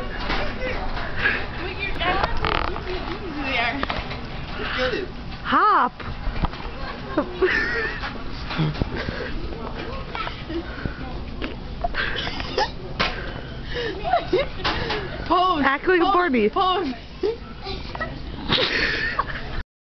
Get it. Hop. Pose. Act like a Barbie. Pose.